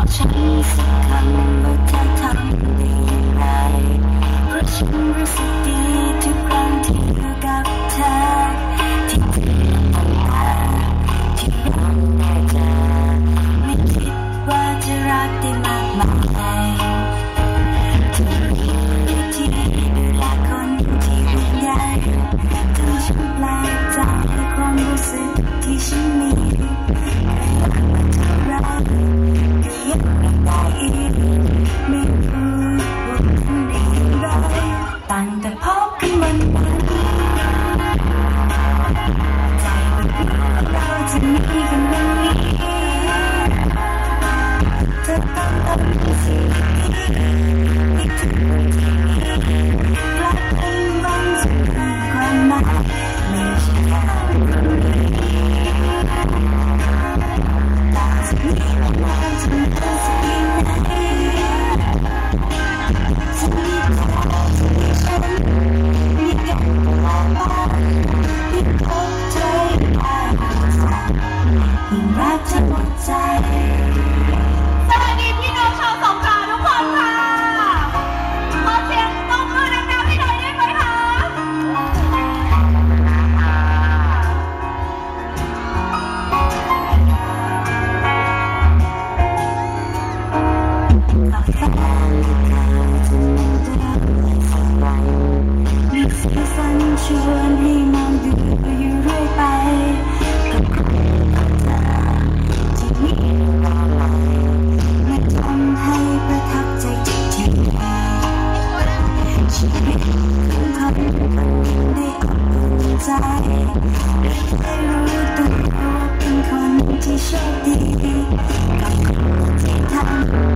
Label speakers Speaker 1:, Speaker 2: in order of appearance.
Speaker 1: ฉันสักคำว่าเธอทำได้อย่างไรเพราะฉันรู้สึกดีทุกครั้งที่อยู่กับเธอที่เธอตั้งตาที่เราได้เจอไม่คิดว่าจะรักได้มากมายเธอมีวิธีดูแลคนที่ห่วงใยจนฉันแปลกใจความรู้สึกที่ฉันมีตั้งแต่พบกันวันนั้นใจมันเราจะมีกันวันนี้เธอต้องสิ่งดีที่ทุกวันที่มีกลับเป็นวันที่มีความหมายไม่ใช่แค่วันนี้แต่จะมีวันนั้นจะมีเธอสักทีไหนจะมีเธอจะมีฉันมีกันตลอดมายิ่งพบเธอยิ่งรักเธอหมดใจสวัสดีพี่น้องชาวสงขลาทุกคนค่ะขอเสียงตบมือดังๆให้หน่อยได้ไหมคะมีสีสันชวนให้มองดูอยู่เรื่อยไปกับคนกับเธอที่มีต่อไปไม่ทำให้ประทับใจจริงๆชีวิตของคนคนหนึ่งได้อบอุ่นใจได้รู้ตัวว่าเป็นคนที่โชคดีกับคนที่ทำ